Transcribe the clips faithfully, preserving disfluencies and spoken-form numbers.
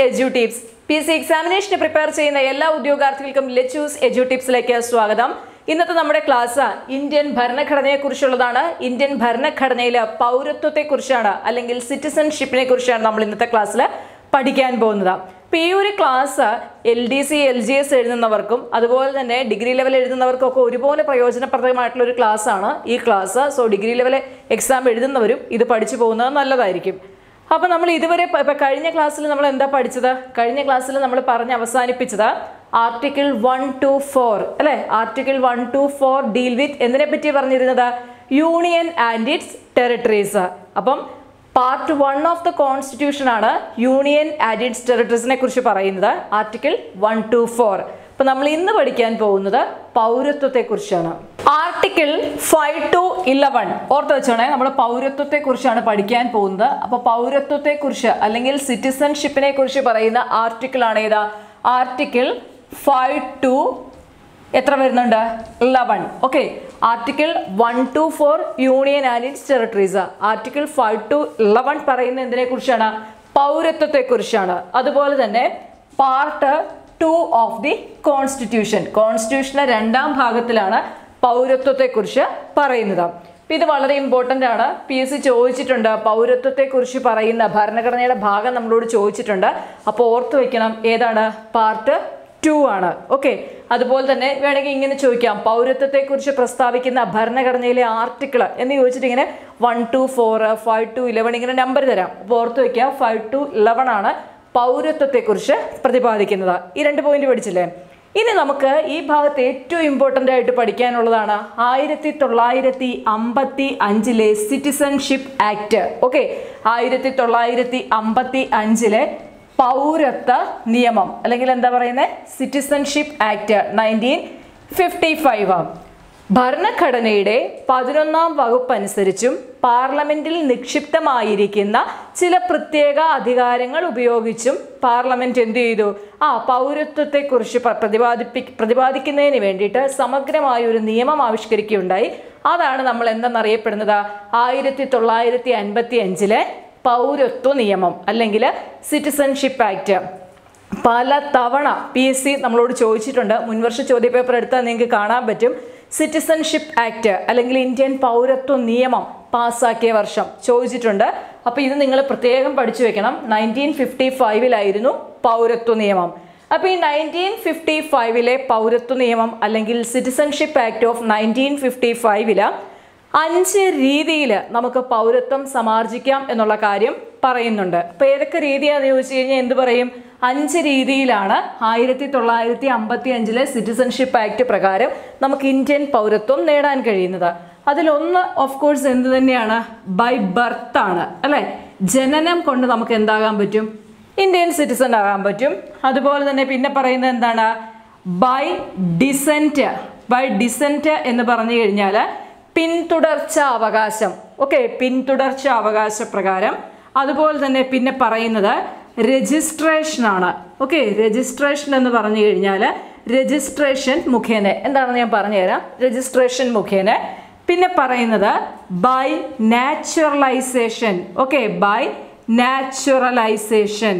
എഡ്യൂടിപ്സ്. P S C എക്സാമിനേഷന് prepare ചെയ്യുന്ന എല്ലാ ഉദ്യോഗാർത്ഥികൾക്കും ലെറ്റ്സ് എഡ്യൂടിപ്സിലേക്ക് സ്വാഗതം. ഇന്നത്തെ നമ്മുടെ ക്ലാസ് ഇന്ത്യൻ ഭരണഘടനയെ കുറിച്ചുള്ളതാണ്. ഇന്ത്യൻ ഭരണഘടനയിലെ പൗരത്വത്തെ കുറിച്ചാണ്, അല്ലെങ്കിൽ സിറ്റിസൺഷിപ്പിനെ കുറിച്ചാണ് നമ്മൾ ഇന്നത്തെ ക്ലാസ്സിൽ പഠിക്കാൻ പോകുന്നത്. അപ്പോൾ ഈ ഒരു class L D C L G S എഴുതുന്നവർക്കും അതുപോലെ തന്നെ ഡിഗ്രി ലെവൽ എഴുതുന്നവർക്കും ഒക്കെ ഒരുപോലെ പ്രയോജനപ്രദമായിട്ടുള്ള ഒരു ക്ലാസ് ആണ് ഈ class. So degree level exam എഴുതുന്നവരും ഇത് പഠിച്ചു പോകുന്നത് നല്ലതായിരിക്കും. അപ്പോൾ നമ്മൾ ഇതുവരെ ഇപ്പം കഴിഞ്ഞ ക്ലാസ്സിൽ നമ്മൾ എന്താ പഠിച്ചത്? കഴിഞ്ഞ ക്ലാസ്സിൽ നമ്മൾ പറഞ്ഞ് അവസാനിപ്പിച്ചത് ആർട്ടിക്കിൾ വൺ ടു ഫോർ അല്ലേ? Article one two four deal with എന്തിനെ പറ്റി പറഞ്ഞിരുന്നത്? Union and its territories. അപ്പം part one of the constitution ആണ് യൂണിയൻ ആൻഡ് ഇറ്റ്സ് ടെറിട്ടറീസിനെ കുറിച്ച് പറയുന്നത്, ആർട്ടിക്കിൾ വൺ ടു ഫോർ. അപ്പൊ നമ്മൾ ഇന്ന് പഠിക്കാൻ പോകുന്നത് പൗരത്വത്തെ കുറിച്ചാണ്. ആർട്ടിക്കിൾ ഫൈവ് ടു ഇലവൻ ഓർത്ത് വെച്ചോണേ, നമ്മൾ പൗരത്വത്തെ കുറിച്ചാണ് പഠിക്കാൻ പോകുന്നത്. അപ്പൊ പൗരത്വത്തെ കുറിച്ച് അല്ലെങ്കിൽ സിറ്റിസൺഷിപ്പിനെ കുറിച്ച് പറയുന്ന ആർട്ടിക്കിൾ ആണ് ഏതാ? ആർട്ടിക്കിൾ ഫൈവ് ടു എത്ര വരുന്നുണ്ട്? Eleven. Okay, article one two four union and its territories. Article five two eleven പറയുന്ന എന്തിനെ കുറിച്ചാണ്? പൗരത്വത്തെ കുറിച്ചാണ്. അതുപോലെ തന്നെ part two of the constitution, കോൺസ്റ്റിറ്റ്യൂഷന്റെ രണ്ടാം ഭാഗത്തിലാണ് പൗരത്വത്തെ കുറിച്ച് പറയുന്നത്. ഇത് വളരെ ഇമ്പോർട്ടൻ്റ് ആണ്. പി എസ് സി ചോദിച്ചിട്ടുണ്ട്, പൗരത്വത്തെ കുറിച്ച് പറയുന്ന ഭരണഘടനയുടെ ഭാഗം നമ്മളോട് ചോദിച്ചിട്ടുണ്ട്. അപ്പോൾ ഓർത്ത് വെക്കണം, ഏതാണ്? പാർട്ട് ടു ആണ്. ഓക്കെ, അതുപോലെ തന്നെ വേണമെങ്കിൽ ഇങ്ങനെ ചോദിക്കാം, പൗരത്വത്തെ കുറിച്ച് പ്രസ്താവിക്കുന്ന ഭരണഘടനയിലെ ആർട്ടിക്കിൾ എന്ന് ചോദിച്ചിട്ട് ഇങ്ങനെ one two four five two eleven ഇങ്ങനെ നമ്പർ തരാം. അപ്പോൾ ഓർത്ത് വയ്ക്കുക, ഫൈവ് ടു ഇലവൻ ആണ് പൗരത്വത്തെ കുറിച്ച് പ്രതിപാദിക്കുന്നത്. ഈ രണ്ട് പോയിന്റ് പഠിച്ചില്ലേ? ഇനി നമുക്ക് ഈ ഭാഗത്ത് ഏറ്റവും ഇമ്പോർട്ടൻ്റ് ആയിട്ട് പഠിക്കാനുള്ളതാണ് ആയിരത്തി തൊള്ളായിരത്തി അമ്പത്തി അഞ്ചിലെ സിറ്റിസൺഷിപ്പ് ആക്ട്. ഓക്കെ, ആയിരത്തി തൊള്ളായിരത്തി അമ്പത്തി അഞ്ചിലെ പൗരത്വ നിയമം, അല്ലെങ്കിൽ എന്താ പറയുന്നത്? Citizenship act nineteen fifty five. ഭരണഘടനയുടെ പതിനൊന്നാം വകുപ്പ് അനുസരിച്ചും പാർലമെന്റിൽ നിക്ഷിപ്തമായിരിക്കുന്ന ചില പ്രത്യേക അധികാരങ്ങൾ ഉപയോഗിച്ചും പാർലമെന്റ് എന്ത് ചെയ്തു? ആ പൗരത്വത്തെക്കുറിച്ച് പ്രതിപാദിപ്പി പ്രതിപാദിക്കുന്നതിന് വേണ്ടിയിട്ട് സമഗ്രമായ ഒരു നിയമം ആവിഷ്കരിക്കുകയുണ്ടായി. അതാണ് നമ്മൾ എന്തെന്നറിയപ്പെടുന്നത്? ആയിരത്തി തൊള്ളായിരത്തി അൻപത്തി അഞ്ചിലെ പൗരത്വ നിയമം അല്ലെങ്കിൽ സിറ്റിസൺഷിപ്പ് ആക്ട്. പല തവണ പി എസ് സി നമ്മളോട് ചോദിച്ചിട്ടുണ്ട്. മുൻവർഷ ചോദ്യപേപ്പർ എടുത്താൽ നിങ്ങൾക്ക് കാണാൻ പറ്റും. സിറ്റിസൺഷിപ്പ് ആക്ട് അല്ലെങ്കിൽ ഇന്ത്യൻ പൗരത്വ നിയമം പാസ്സാക്കിയ വർഷം ചോദിച്ചിട്ടുണ്ട്. അപ്പോൾ ഇത് നിങ്ങൾ പ്രത്യേകം പഠിച്ചു വെക്കണം. നയൻറ്റീൻ ഫിഫ്റ്റി ഫൈവിലായിരുന്നു പൗരത്വ നിയമം. അപ്പോൾ ഈ നയൻറ്റീൻ ഫിഫ്റ്റി ഫൈവിലെ പൗരത്വ നിയമം അല്ലെങ്കിൽ citizenship act of nineteen fifty ഫൈവില് അഞ്ച് രീതിയിൽ നമുക്ക് പൗരത്വം സമാർജിക്കാം എന്നുള്ള കാര്യം പറയുന്നുണ്ട്. അപ്പോൾ ഏതൊക്കെ രീതിയാണെന്ന് ചോദിച്ചു കഴിഞ്ഞാൽ എന്ത് പറയും? അഞ്ച് രീതിയിലാണ് ആയിരത്തി തൊള്ളായിരത്തി അമ്പത്തി അഞ്ചിലെ സിറ്റിസൺഷിപ്പ് ആക്ട് പ്രകാരം നമുക്ക് ഇന്ത്യൻ പൗരത്വം നേടാൻ കഴിയുന്നത്. അതിലൊന്ന് ഓഫ് കോഴ്സ് എന്ത് തന്നെയാണ്? ബൈ ബർത്ത് ആണ് അല്ലേ? ജനനം കൊണ്ട് നമുക്ക് എന്താകാൻ പറ്റും? ഇന്ത്യൻ സിറ്റിസൺ ആകാൻ പറ്റും. അതുപോലെ തന്നെ പിന്നെ പറയുന്നത് എന്താണ്? By descent. ബൈ ഡിസെന്റ് എന്ന് പറഞ്ഞു കഴിഞ്ഞാൽ പിന്തുടർച്ച അവകാശം. ഓക്കെ, പിന്തുടർച്ച അവകാശ പ്രകാരം. അതുപോലെ തന്നെ പിന്നെ പറയുന്നത് രജിസ്ട്രേഷൻ ആണ്. ഓക്കെ, രജിസ്ട്രേഷൻ എന്ന് പറഞ്ഞു കഴിഞ്ഞാൽ രജിസ്ട്രേഷൻ മുഖേന, എന്താണെന്ന് ഞാൻ പറഞ്ഞുതരാം. രജിസ്ട്രേഷൻ മുഖേന. പിന്നെ പറയുന്നത് by naturalisation. Okay, by naturalisation.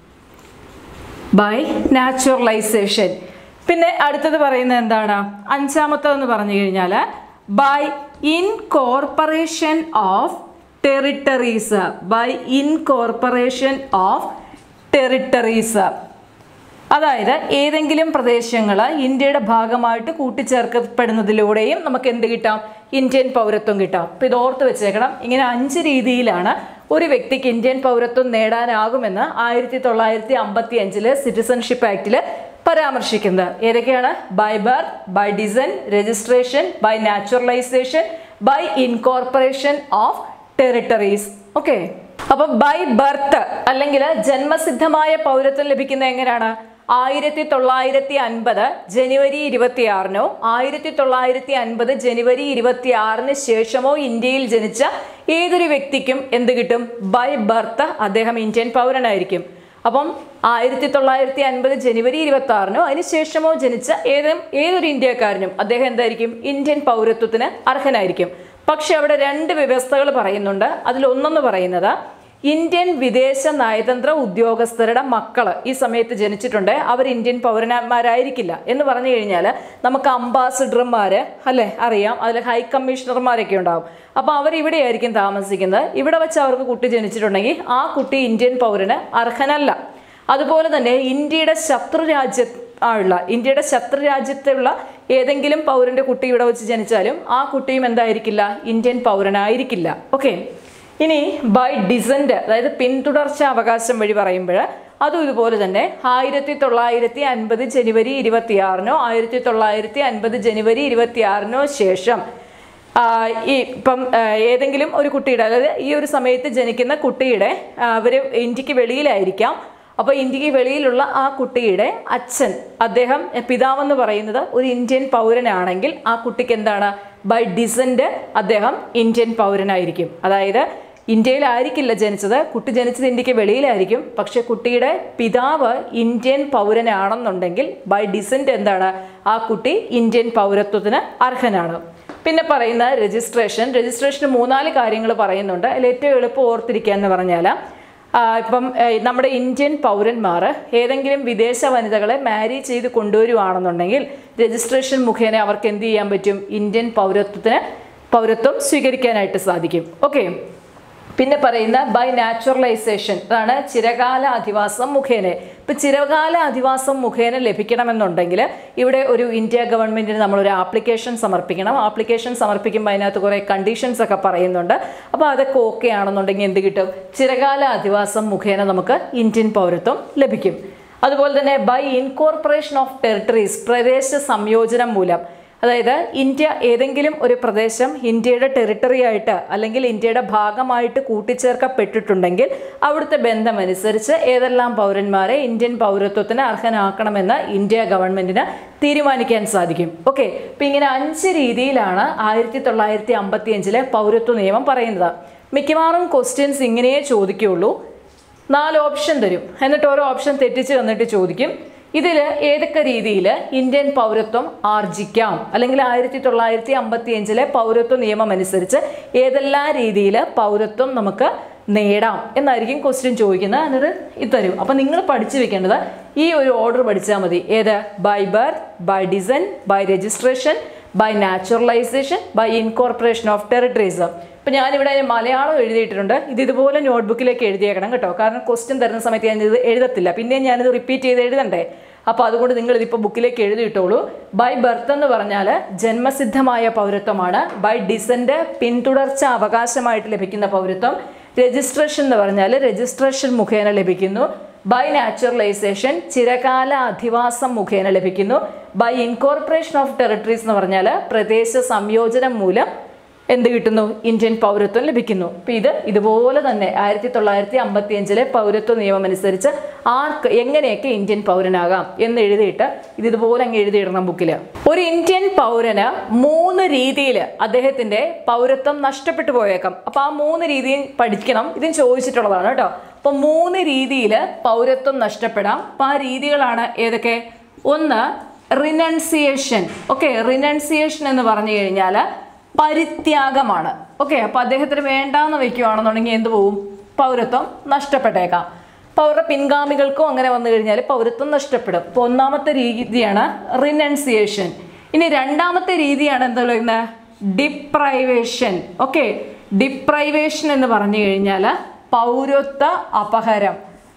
By naturalisation. പിന്നെ അടുത്തത് പറയുന്നത് എന്താണ്? അഞ്ചാമത്തതെന്ന് പറഞ്ഞു കഴിഞ്ഞാൽ by incorporation of territories. By incorporation of territories. അതായത് ഏതെങ്കിലും പ്രദേശങ്ങൾ ഇന്ത്യയുടെ ഭാഗമായിട്ട് കൂട്ടിച്ചേർക്കപ്പെടുന്നതിലൂടെയും നമുക്ക് എന്ത് കിട്ടാം? ഇന്ത്യൻ പൗരത്വം കിട്ടാം. അപ്പോൾ ഇത് ഓർത്ത് വെച്ചേക്കണം. ഇങ്ങനെ അഞ്ച് രീതിയിലാണ് ഒരു വ്യക്തിക്ക് ഇന്ത്യൻ പൗരത്വം നേടാനാകുമെന്ന് ആയിരത്തി തൊള്ളായിരത്തി അമ്പത്തി അഞ്ചില് സിറ്റിസൺഷിപ്പ് ആക്ടിൽ പരാമർശിക്കുന്നത്. ഏതൊക്കെയാണ്? By birth, by descent, registration, by naturalisation, by incorporation of territories. Okay, അപ്പൊ ബൈ ബർത്ത് അല്ലെങ്കിൽ ജന്മസിദ്ധമായ പൗരത്വം ലഭിക്കുന്നത് എങ്ങനെയാണ്? ആയിരത്തി തൊള്ളായിരത്തി അൻപത് ജനുവരി ഇരുപത്തി ആറിനോ ആയിരത്തി തൊള്ളായിരത്തി അൻപത് ജനുവരി ഇരുപത്തി ആറിന് ശേഷമോ ഇന്ത്യയിൽ ജനിച്ച ഏതൊരു വ്യക്തിക്കും എന്ത് കിട്ടും? ബൈ ബർത്ത് അദ്ദേഹം ഇന്ത്യൻ പൗരനായിരിക്കും. അപ്പം ആയിരത്തി തൊള്ളായിരത്തി അൻപത് ജനുവരി ഇരുപത്തി ആറിനോ അതിനുശേഷമോ ജനിച്ച ഏതും ഏതൊരു ഇന്ത്യക്കാരനും അദ്ദേഹം എന്തായിരിക്കും? ഇന്ത്യൻ പൗരത്വത്തിന് അർഹനായിരിക്കും. പക്ഷെ അവിടെ രണ്ട് വ്യവസ്ഥകൾ പറയുന്നുണ്ട്. അതിലൊന്നെന്ന് പറയുന്നത് ഇന്ത്യൻ വിദേശ നയതന്ത്ര ഉദ്യോഗസ്ഥരുടെ മക്കള് ഈ സമയത്ത് ജനിച്ചിട്ടുണ്ട്, അവർ ഇന്ത്യൻ പൗരന്മാരായിരിക്കില്ല എന്ന് പറഞ്ഞു കഴിഞ്ഞാൽ നമുക്ക് അംബാസിഡർമാര് അല്ലെ അറിയാം, അതിൽ ഹൈ കമ്മീഷണർമാരൊക്കെ ഉണ്ടാവും. അപ്പോൾ അവർ ഇവിടെയായിരിക്കും താമസിക്കുന്നത്. ഇവിടെ വെച്ച് അവർക്ക് കുട്ടി ജനിച്ചിട്ടുണ്ടെങ്കിൽ ആ കുട്ടി ഇന്ത്യൻ പൗരന് അർഹനല്ല. അതുപോലെ തന്നെ ഇന്ത്യയുടെ ശത്രു രാജ്യ ഉള്ള ഇന്ത്യയുടെ ശത്രു രാജ്യത്തുള്ള ഏതെങ്കിലും പൗരന്റെ കുട്ടി ഇവിടെ വെച്ച് ജനിച്ചാലും ആ കുട്ടിയും എന്തായിരിക്കില്ല, ഇന്ത്യൻ പൗരനായിരിക്കില്ല. ഓക്കെ, ഇനി ബൈ ഡിസെൻറ്റ്, അതായത് പിന്തുടർച്ച അവകാശം വഴി പറയുമ്പോൾ അതും ഇതുപോലെ തന്നെ ആയിരത്തി തൊള്ളായിരത്തി അൻപത് ജനുവരി ഇരുപത്തി ആറിനോ ആയിരത്തി തൊള്ളായിരത്തി അൻപത് ജനുവരി ഇരുപത്തി ആറിനോ ശേഷം ഈ ഇപ്പം ഏതെങ്കിലും ഒരു കുട്ടിയുടെ, അതായത് ഈ ഒരു സമയത്ത് ജനിക്കുന്ന കുട്ടിയുടെ അവർ ഇന്ത്യക്ക് വെളിയിലായിരിക്കാം. അപ്പോൾ ഇന്ത്യക്ക് വെളിയിലുള്ള ആ കുട്ടിയുടെ അച്ഛൻ, അദ്ദേഹം പിതാവെന്ന് പറയുന്നത് ഒരു ഇന്ത്യൻ പൗരനാണെങ്കിൽ ആ കുട്ടിക്ക് എന്താണ്, ബൈ ഡിസെൻറ്റ് അദ്ദേഹം ഇന്ത്യൻ പൗരനായിരിക്കും. അതായത് ഇന്ത്യയിലായിരിക്കില്ല ജനിച്ചത്, കുട്ടി ജനിച്ചത് ഇന്ത്യക്ക് വെളിയിലായിരിക്കും. പക്ഷെ കുട്ടിയുടെ പിതാവ് ഇന്ത്യൻ പൗരനാണെന്നുണ്ടെങ്കിൽ ബൈ ഡിസെൻറ്റ് എന്താണ്, ആ കുട്ടി ഇന്ത്യൻ പൗരത്വത്തിന് അർഹനാണ്. പിന്നെ പറയുന്ന രജിസ്ട്രേഷൻ രജിസ്ട്രേഷന് മൂന്നാല് കാര്യങ്ങൾ പറയുന്നുണ്ട്. അതിൽ ഏറ്റവും എളുപ്പം ഓർത്തിരിക്കുക എന്ന് പറഞ്ഞാൽ ഇപ്പം നമ്മുടെ ഇന്ത്യൻ പൗരന്മാർ ഏതെങ്കിലും വിദേശ വനിതകളെ മാരി ചെയ്ത് കൊണ്ടുവരുവാണെന്നുണ്ടെങ്കിൽ രജിസ്ട്രേഷൻ മുഖേന അവർക്ക് എന്ത് ചെയ്യാൻ പറ്റും, ഇന്ത്യൻ പൗരത്വത്തിന് പൗരത്വം സ്വീകരിക്കാനായിട്ട് സാധിക്കും. ഓക്കെ, പിന്നെ പറയുന്ന ബൈ നാച്ചുറലൈസേഷൻ, അതാണ് ചിരകാല അധിവാസം മുഖേന. ഇപ്പം ചിരകാല അധിവാസം മുഖേന ലഭിക്കണമെന്നുണ്ടെങ്കിൽ ഇവിടെ ഒരു ഇന്ത്യ ഗവൺമെൻറ്റിന് നമ്മളൊരു ആപ്ലിക്കേഷൻ സമർപ്പിക്കണം. ആപ്ലിക്കേഷൻ സമർപ്പിക്കുമ്പോൾ അതിനകത്ത് കുറേ കണ്ടീഷൻസ് ഒക്കെ പറയുന്നുണ്ട്. അപ്പോൾ അതൊക്കെ ഓക്കെ ആണെന്നുണ്ടെങ്കിൽ എന്ത് കിട്ടും, ചിരകാല അധിവാസം മുഖേന നമുക്ക് ഇന്ത്യൻ പൗരത്വം ലഭിക്കും. അതുപോലെ തന്നെ ബൈ ഇൻകോർപ്പറേഷൻ ഓഫ് ടെറിട്ടറീസ്, പ്രദേശ സംയോജനം മൂലം, അതായത് ഇന്ത്യ ഏതെങ്കിലും ഒരു പ്രദേശം ഇന്ത്യയുടെ ടെറിട്ടറി ആയിട്ട് അല്ലെങ്കിൽ ഇന്ത്യയുടെ ഭാഗമായിട്ട് കൂട്ടിച്ചേർക്കപ്പെട്ടിട്ടുണ്ടെങ്കിൽ അവിടുത്തെ ബന്ധമനുസരിച്ച് ഏതെല്ലാം പൗരന്മാരെ ഇന്ത്യൻ പൗരത്വത്തിന് അർഹനാക്കണമെന്ന് ഇന്ത്യ ഗവൺമെൻറ്റിന് തീരുമാനിക്കാൻ സാധിക്കും. ഓക്കെ, അപ്പം ഇങ്ങനെ അഞ്ച് രീതിയിലാണ് ആയിരത്തി തൊള്ളായിരത്തി അമ്പത്തി അഞ്ചിലെ പൗരത്വ നിയമം പറയുന്നത്. മിക്കവാറും ക്വസ്റ്റ്യൻസ് ഇങ്ങനെയേ ചോദിക്കുകയുള്ളൂ. നാല് ഓപ്ഷൻ തരും, എന്നിട്ട് ഓരോ ഓപ്ഷൻ തെറ്റിച്ച് തന്നിട്ട് ചോദിക്കും ഇതിൽ ഏതൊക്കെ രീതിയിൽ ഇന്ത്യൻ പൗരത്വം ആർജിക്കാം, അല്ലെങ്കിൽ ആയിരത്തി തൊള്ളായിരത്തി അമ്പത്തി അഞ്ചിലെ പൗരത്വ നിയമം അനുസരിച്ച് ഏതെല്ലാം രീതിയിൽ പൗരത്വം നമുക്ക് നേടാം എന്നായിരിക്കും ക്വസ്റ്റ്യൻ ചോദിക്കുന്നത്. എന്നിട്ട് ഇത് തരും. അപ്പം നിങ്ങൾ പഠിച്ചു വെക്കേണ്ടത് ഈ ഒരു ഓർഡർ പഠിച്ചാൽ മതി. ഏത്, by birth, by descent, by registration, by naturalisation, by incorporation of territories. ഇപ്പം ഞാനിവിടെ മലയാളം എഴുതിയിട്ടുണ്ട്. ഇത് ഇതുപോലെ നോട്ട്ബുക്കിലേക്ക് എഴുതിയേക്കണം കേട്ടോ, കാരണം ക്വസ്റ്റ്യൻ തരുന്ന സമയത്ത് ഞാനിത് എഴുതത്തില്ല, പിന്നെ ഞാനിത് റിപ്പീറ്റ് ചെയ്ത് എഴുതണ്ടേ. അപ്പോൾ അതുകൊണ്ട് നിങ്ങൾ ഇതിപ്പോൾ ബുക്കിലേക്ക് എഴുതിയിട്ടോളൂ. ബൈ ബർത്ത് എന്ന് പറഞ്ഞാൽ ജന്മസിദ്ധമായ പൗരത്വമാണ്. ബൈ ഡിസെൻറ്റ് പിന്തുടർച്ച അവകാശമായിട്ട് ലഭിക്കുന്ന പൗരത്വം. രജിസ്ട്രേഷൻ എന്ന് പറഞ്ഞാൽ രജിസ്ട്രേഷൻ മുഖേന ലഭിക്കുന്നു. ബൈ നാച്ചുറലൈസേഷൻ ചിരകാല അധിവാസം മുഖേന ലഭിക്കുന്നു. ബൈ ഇൻകോർപ്പറേഷൻ ഓഫ് ടെറിട്ടറീസ് എന്ന് പറഞ്ഞാൽ പ്രദേശ സംയോജനം മൂലം എന്ത് കിട്ടുന്നു, ഇന്ത്യൻ പൗരത്വം ലഭിക്കുന്നു. അപ്പം ഇത് ഇതുപോലെ തന്നെ ആയിരത്തി തൊള്ളായിരത്തി അമ്പത്തി അഞ്ചിലെ പൗരത്വ നിയമം അനുസരിച്ച് ആർക്ക് എങ്ങനെയൊക്കെ ഇന്ത്യൻ പൗരനാകാം എന്ന് എഴുതിയിട്ട് ഇത് ഇതുപോലെ അങ്ങ് എഴുതിയിടണം ബുക്കിൽ. ഒരു ഇന്ത്യൻ പൗരന് മൂന്ന് രീതിയിൽ അദ്ദേഹത്തിൻ്റെ പൗരത്വം നഷ്ടപ്പെട്ടു പോയേക്കാം. അപ്പം ആ മൂന്ന് രീതിയും പഠിക്കണം, ഇതും ചോദിച്ചിട്ടുള്ളതാണ് കേട്ടോ. അപ്പം മൂന്ന് രീതിയിൽ പൗരത്വം നഷ്ടപ്പെടാം. അപ്പം ആ രീതികളാണ് ഏതൊക്കെ? ഒന്ന്, റിനൺസിയേഷൻ. ഓക്കെ, റിനൺസിയേഷൻ എന്ന് പറഞ്ഞു കഴിഞ്ഞാൽ പരിത്യാഗമാണ്. ഓക്കെ, അപ്പോൾ അദ്ദേഹത്തിന് വേണ്ടാന്ന് വെക്കുകയാണെന്നുണ്ടെങ്കിൽ എന്ത് പോവും, പൗരത്വം നഷ്ടപ്പെട്ടേക്കാം. അപ്പോൾ അവരുടെ പിൻഗാമികൾക്കും അങ്ങനെ വന്നു കഴിഞ്ഞാൽ പൗരത്വം നഷ്ടപ്പെടും. ഇപ്പോൾ ഒന്നാമത്തെ രീതിയാണ് റിനൺസിയേഷൻ. ഇനി രണ്ടാമത്തെ രീതിയാണ് എന്താ പറയുന്നത്, ഡിപ്രൈവേഷൻ. ഓക്കെ, ഡിപ്രൈവേഷൻ എന്ന് പറഞ്ഞു കഴിഞ്ഞാൽ പൗരത്വ അപഹരം,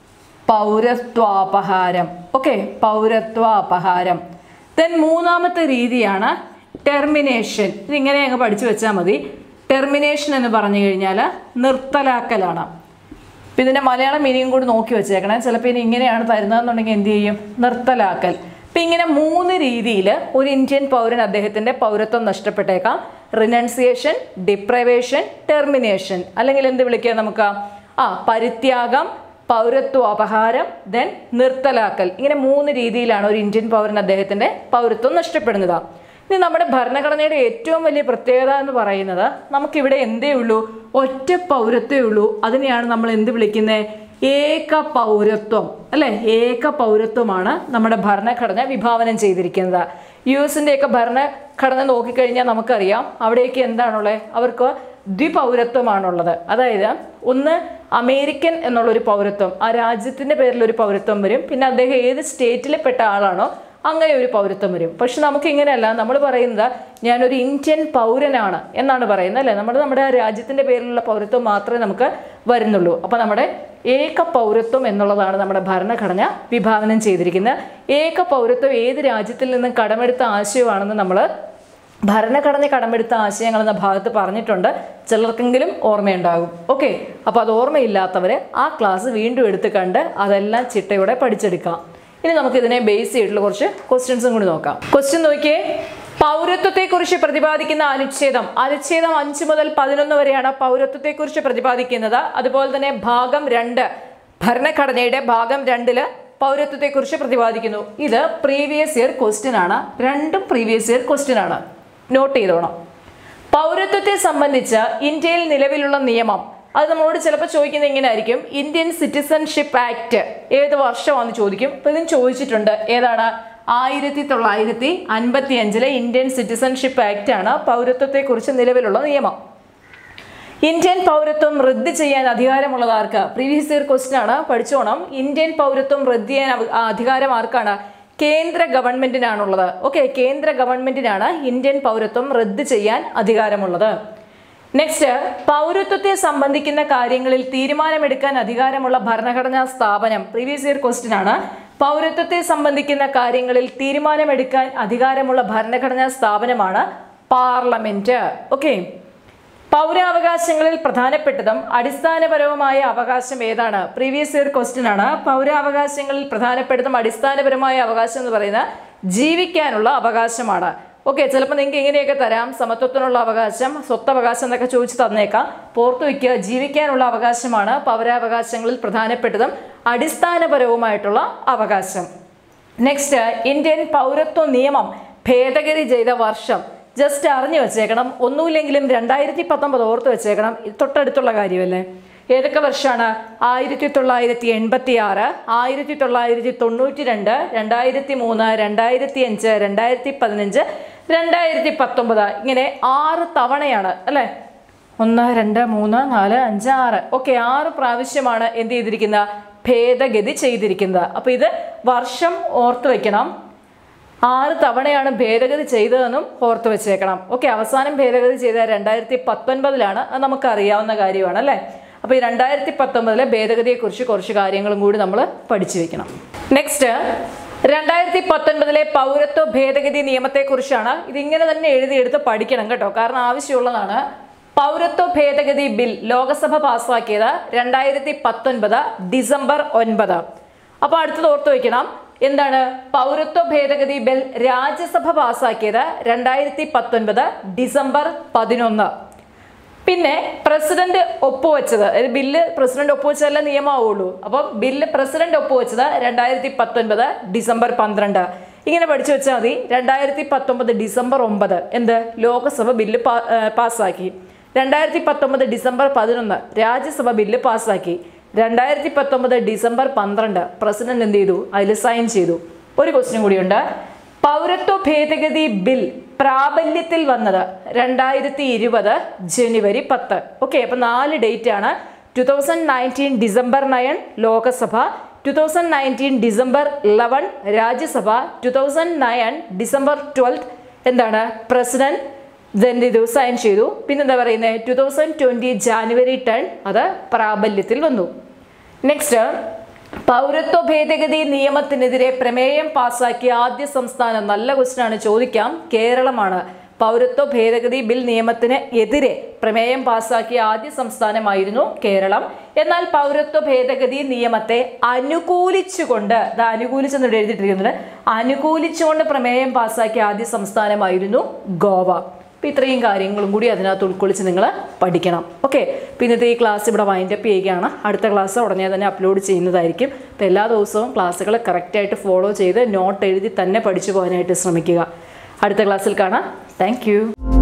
പൗരത്വാപഹാരം. ഓക്കെ, പൗരത്വാപഹാരം. ദെൻ മൂന്നാമത്തെ രീതിയാണ് ടെർമിനേഷൻ. ഇതിങ്ങനെ അങ്ങ് പഠിച്ചു വെച്ചാൽ മതി. ടെർമിനേഷൻ എന്ന് പറഞ്ഞു കഴിഞ്ഞാൽ നിർത്തലാക്കലാണ്. അപ്പം ഇതിൻ്റെ മലയാളം മീനിങ് കൂടി നോക്കി വെച്ചേക്കണേ. ചിലപ്പോൾ ഇനി ഇങ്ങനെയാണ് തരുന്നതെന്നുണ്ടെങ്കിൽ എന്ത് ചെയ്യും, നിർത്തലാക്കൽ. അപ്പം ഇങ്ങനെ മൂന്ന് രീതിയിൽ ഒരു ഇന്ത്യൻ പൗരൻ അദ്ദേഹത്തിൻ്റെ പൗരത്വം നഷ്ടപ്പെട്ടേക്കാം. റിനൺസിയേഷൻ, ഡിപ്രൈവേഷൻ, ടെർമിനേഷൻ, അല്ലെങ്കിൽ എന്ത് വിളിക്കുക നമുക്ക്, ആ പരിത്യാഗം, പൗരത്വ അപഹാരം, ദെൻ നിർത്തലാക്കൽ. ഇങ്ങനെ മൂന്ന് രീതിയിലാണ് ഒരു ഇന്ത്യൻ പൗരൻ അദ്ദേഹത്തിൻ്റെ പൗരത്വം നഷ്ടപ്പെടുന്നത്. ഇനി നമ്മുടെ ഭരണഘടനയുടെ ഏറ്റവും വലിയ പ്രത്യേകത എന്ന് പറയുന്നത് നമുക്കിവിടെ എന്തേ ഉള്ളൂ, ഒറ്റ പൗരത്വേ ഉള്ളൂ. അതിനെയാണ് നമ്മൾ എന്ത് വിളിക്കുന്നത്, ഏക പൗരത്വം അല്ലേ. ഏക പൗരത്വമാണ് നമ്മുടെ ഭരണഘടന വിഭാവനം ചെയ്തിരിക്കുന്നത്. യു എസിൻ്റെയൊക്കെ ഭരണ ഭരണഘടന നോക്കിക്കഴിഞ്ഞാൽ നമുക്കറിയാം അവിടേക്ക് എന്താണുള്ളത്, അവർക്ക് ദ്വിപൗരത്വമാണുള്ളത്. അതായത് ഒന്ന് അമേരിക്കൻ എന്നുള്ളൊരു പൗരത്വം, ആ രാജ്യത്തിൻ്റെ പേരിലൊരു പൗരത്വം വരും. പിന്നെ അദ്ദേഹം ഏത് സ്റ്റേറ്റിൽ പെട്ട ആളാണോ അങ്ങനെ ഒരു പൗരത്വം വരും. പക്ഷെ നമുക്ക് ഇങ്ങനെയല്ല, നമ്മൾ പറയുന്നത് ഞാനൊരു ഇന്ത്യൻ പൗരനാണ് എന്നാണ് പറയുന്നത് അല്ലേ. നമ്മൾ നമ്മുടെ രാജ്യത്തിൻ്റെ പേരിലുള്ള പൗരത്വം മാത്രമേ നമുക്ക് വരുന്നുള്ളൂ. അപ്പോൾ നമ്മുടെ ഏക പൗരത്വം എന്നുള്ളതാണ് നമ്മുടെ ഭരണഘടന വിഭാവനം ചെയ്തിരിക്കുന്നത്. ഏക പൗരത്വം ഏത് രാജ്യത്തിൽ നിന്നും കടമെടുത്ത ആശയമാണെന്ന് നമ്മൾ ഭരണഘടന കടമെടുത്ത ആശയങ്ങൾ എന്ന ഭാഗത്ത് പറഞ്ഞിട്ടുണ്ട്. ചിലർക്കെങ്കിലും ഓർമ്മയുണ്ടാകും. ഓക്കെ, അപ്പോൾ അത് ഓർമ്മയില്ലാത്തവർ ആ ക്ലാസ് വീണ്ടും എടുത്ത് കണ്ട് അതെല്ലാം ചിട്ടയോടെ പഠിച്ചെടുക്കാം. ഇനി നമുക്ക് ഇതിനെ ബേസ് ചെയ്തിട്ടുള്ള കുറച്ച് ക്വസ്റ്റ്യൻസും കൂടി നോക്കാം. ക്വസ്റ്റ്യൻ നോക്കിയേ, പൗരത്വത്തെക്കുറിച്ച് പ്രതിപാദിക്കുന്ന അനുച്ഛേദം അനുച്ഛേദം അഞ്ച് മുതൽ പതിനൊന്ന് വരെയാണ് പൗരത്വത്തെക്കുറിച്ച് പ്രതിപാദിക്കുന്നത്. അതുപോലെ തന്നെ ഭാഗം രണ്ട്, ഭരണഘടനയുടെ ഭാഗം രണ്ടില് പൗരത്വത്തെക്കുറിച്ച് പ്രതിപാദിക്കുന്നു. ഇത് പ്രീവിയസ് ഇയർ ക്വസ്റ്റ്യൻ ആണ്, രണ്ടും പ്രീവിയസ് ഇയർ ക്വസ്റ്റ്യൻ ആണ്, നോട്ട് ചെയ്തോണം. പൗരത്വത്തെ സംബന്ധിച്ച് ഇന്ത്യയിൽ നിലവിലുള്ള നിയമം, അത് നമ്മളോട് ചിലപ്പോൾ ചോദിക്കുന്നത് ഇങ്ങനെ ആയിരിക്കും, ഇന്ത്യൻ സിറ്റിസൺഷിപ്പ് ആക്ട് ഏത് വർഷമാണെന്ന് ചോദിക്കും. അപ്പോൾ ഇതിന് ചോദിച്ചിട്ടുണ്ട്, ഏതാണ്? ആയിരത്തി തൊള്ളായിരത്തി അൻപത്തി അഞ്ചിലെ ഇന്ത്യൻ സിറ്റിസൺഷിപ്പ് ആക്ട് ആണ് പൗരത്വത്തെക്കുറിച്ച് നിലവിലുള്ള നിയമം. ഇന്ത്യൻ പൗരത്വം റദ്ദ് ചെയ്യാൻ അധികാരമുള്ളത് ആർക്ക്? പ്രീവിയസ് ഇയർ ക്വസ്റ്റ്യൻ ആണ്, പഠിച്ചോണം. ഇന്ത്യൻ പൗരത്വം റദ്ദ് ചെയ്യാൻ അധികാരം ആർക്കാണ്? കേന്ദ്ര ഗവൺമെന്റിനാണുള്ളത്. ഓക്കെ, കേന്ദ്ര ഗവൺമെന്റിനാണ് ഇന്ത്യൻ പൗരത്വം റദ്ദ് ചെയ്യാൻ അധികാരമുള്ളത്. നെക്സ്റ്റ്, പൗരത്വത്തെ സംബന്ധിക്കുന്ന കാര്യങ്ങളിൽ തീരുമാനമെടുക്കാൻ അധികാരമുള്ള ഭരണഘടനാ സ്ഥാപനം, പ്രീവിയസ് ഇയർ ക്വസ്റ്റ്യൻ ആണ്. പൗരത്വത്തെ സംബന്ധിക്കുന്ന കാര്യങ്ങളിൽ തീരുമാനമെടുക്കാൻ അധികാരമുള്ള ഭരണഘടനാ സ്ഥാപനമാണ് പാർലമെന്റ്. ഓക്കെ, പൗരാവകാശങ്ങളിൽ പ്രധാനപ്പെട്ടതും അടിസ്ഥാനപരവുമായ അവകാശം ഏതാണ്? പ്രീവിയസ് ഇയർ ക്വസ്റ്റ്യൻ ആണ്. പൗരാവകാശങ്ങളിൽ പ്രധാനപ്പെട്ടതും അടിസ്ഥാനപരമായ അവകാശം എന്ന് പറയുന്നത് ജീവിക്കാനുള്ള അവകാശമാണ്. ഓക്കെ, ചിലപ്പോൾ നിങ്ങൾക്ക് ഇങ്ങനെയൊക്കെ തരാം, സമത്വത്തിനുള്ള അവകാശം, സ്വത്തവകാശം എന്നൊക്കെ ചോദിച്ച് തന്നേക്കാം. ഓർത്തു വയ്ക്കുക, ജീവിക്കാനുള്ള അവകാശമാണ് പൗരാവകാശങ്ങളിൽ പ്രധാനപ്പെട്ടതും അടിസ്ഥാനപരവുമായിട്ടുള്ള അവകാശം. നെക്സ്റ്റ്, ഇന്ത്യൻ പൗരത്വ നിയമം ഭേദഗതി ചെയ്ത വർഷം ജസ്റ്റ് അറിഞ്ഞു വെച്ചേക്കണം. ഒന്നുമില്ലെങ്കിലും രണ്ടായിരത്തി പത്തൊമ്പത് ഓർത്ത് വെച്ചേക്കണം, തൊട്ടടുത്തുള്ള കാര്യമല്ലേ. ഏതൊക്കെ വർഷമാണ്? ആയിരത്തി തൊള്ളായിരത്തി എൺപത്തി ആറ്, ആയിരത്തി തൊള്ളായിരത്തി തൊണ്ണൂറ്റി രണ്ട്, രണ്ടായിരത്തി മൂന്ന്, രണ്ടായിരത്തി അഞ്ച്, രണ്ടായിരത്തി പതിനഞ്ച്, രണ്ടായിരത്തി പത്തൊമ്പത്. ഇങ്ങനെ ആറ് തവണയാണ് അല്ലേ. ഒന്ന്, രണ്ട്, മൂന്ന്, നാല്, അഞ്ച്, ആറ്. ഓക്കെ, ആറ് പ്രാവശ്യമാണ് എന്ത് ചെയ്തിരിക്കുന്നത്? ഭേദഗതി ചെയ്തിരിക്കുന്നത്. അപ്പോൾ ഇത് വർഷം ഓർത്ത് വയ്ക്കണം. ആറ് തവണയാണ് ഭേദഗതി ചെയ്തതെന്നും ഓർത്ത് വെച്ചേക്കണം. ഓക്കെ, അവസാനം ഭേദഗതി ചെയ്ത രണ്ടായിരത്തി പത്തൊൻപതിലാണ്, അത് നമുക്കറിയാവുന്ന കാര്യമാണ് അല്ലേ. അപ്പോൾ ഈ രണ്ടായിരത്തി പത്തൊമ്പതിലെ ഭേദഗതിയെക്കുറിച്ച് കുറച്ച് കാര്യങ്ങളും കൂടി നമ്മൾ പഠിച്ചു വെക്കണം. നെക്സ്റ്റ്, രണ്ടായിരത്തി പത്തൊൻപതിലെ പൗരത്വ ഭേദഗതി നിയമത്തെക്കുറിച്ചാണ്. ഇതിങ്ങനെ തന്നെ എഴുതിയെടുത്ത് പഠിക്കണം കേട്ടോ, കാരണം ആവശ്യമുള്ളതാണ്. പൗരത്വ ഭേദഗതി ബിൽ ലോകസഭ പാസ്സാക്കിയത് രണ്ടായിരത്തി പത്തൊൻപത് ഡിസംബർ ഒൻപത്. അപ്പോൾ അടുത്തത് ഓർത്ത് വയ്ക്കണം, എന്താണ്? പൗരത്വ ഭേദഗതി ബിൽ രാജ്യസഭ പാസ്സാക്കിയത് രണ്ടായിരത്തി പത്തൊൻപത് ഡിസംബർ പതിനൊന്ന്. പിന്നെ പ്രസിഡന്റ് ഒപ്പുവെച്ചത്, ബില്ല് പ്രസിഡന്റ് ഒപ്പുവെച്ചതല്ല നിയമമാവുള്ളൂ. അപ്പം ബില്ല് പ്രസിഡന്റ് ഒപ്പുവെച്ചത് രണ്ടായിരത്തി പത്തൊൻപത് ഡിസംബർ പന്ത്രണ്ട്. ഇങ്ങനെ പഠിച്ചു വെച്ചാൽ മതി. രണ്ടായിരത്തി പത്തൊമ്പത് ഡിസംബർ ഒമ്പത് എന്ത്? ലോകസഭ ബില്ല് പാസ്സാക്കി. രണ്ടായിരത്തി പത്തൊമ്പത് ഡിസംബർ പതിനൊന്ന് രാജ്യസഭ ബില്ല് പാസ്സാക്കി. രണ്ടായിരത്തി പത്തൊമ്പത് ഡിസംബർ പന്ത്രണ്ട് പ്രസിഡന്റ് എന്ത് ചെയ്തു? അതിൽ സൈൻ ചെയ്തു. ഒരു ക്വസ്റ്റ്യൻ കൂടിയുണ്ട്. പൗരത്വ ഭേദഗതി ബിൽ പ്രാബല്യത്തിൽ വന്നത് രണ്ടായിരത്തി ഇരുപത് ജനുവരി പത്ത്. ഓക്കെ, അപ്പം നാല് ഡേറ്റ് ആണ്. Two thousand nineteen December nine Lok Sabha, two thousand nineteen December eleven Rajya Sabha, two thousand nine December twelfth എന്താണ്? പ്രസിഡന്റ് ഇതെന്ത് ചെയ്തു? സൈൻ ചെയ്തു. പിന്നെന്താ പറയുന്നത്? Two thousand twenty January ten അത് പ്രാബല്യത്തിൽ വന്നു. നെക്സ്റ്റ്, പൗരത്വ ഭേദഗതി നിയമത്തിനെതിരെ പ്രമേയം പാസ്സാക്കിയ ആദ്യ സംസ്ഥാനം, നല്ല ക്വസ്റ്റ്യനാണ്, ചോദിക്കാം, കേരളമാണ്. പൗരത്വ ഭേദഗതി ബിൽ നിയമത്തിന് എതിരെ പ്രമേയം പാസ്സാക്കിയ ആദ്യ സംസ്ഥാനമായിരുന്നു കേരളം. എന്നാൽ പൗരത്വ ഭേദഗതി നിയമത്തെ അനുകൂലിച്ചുകൊണ്ട്, ഇത് അനുകൂലിച്ചെന്ന് എഴുതിയിട്ടിരിക്കുന്നത്, അനുകൂലിച്ചുകൊണ്ട് പ്രമേയം പാസ്സാക്കിയ ആദ്യ സംസ്ഥാനമായിരുന്നു ഗോവ. അപ്പോൾ ഇത്രയും കാര്യങ്ങളും കൂടി അതിനകത്ത് ഉൾക്കൊള്ളിച്ച് നിങ്ങൾ പഠിക്കണം. ഓക്കെ, പിന്നത്തെ ഈ ക്ലാസ് ഇവിടെ വൈൻഡപ്പ് ചെയ്യുകയാണ്. അടുത്ത ക്ലാസ് ഉടനെ തന്നെ അപ്ലോഡ് ചെയ്യുന്നതായിരിക്കും. അപ്പോൾ എല്ലാ ദിവസവും ക്ലാസ്സുകൾ കറക്റ്റായിട്ട് ഫോളോ ചെയ്ത് നോട്ട് എഴുതി തന്നെ പഠിച്ചു പോകാനായിട്ട് ശ്രമിക്കുക. അടുത്ത ക്ലാസ്സിൽ കാണാം. താങ്ക്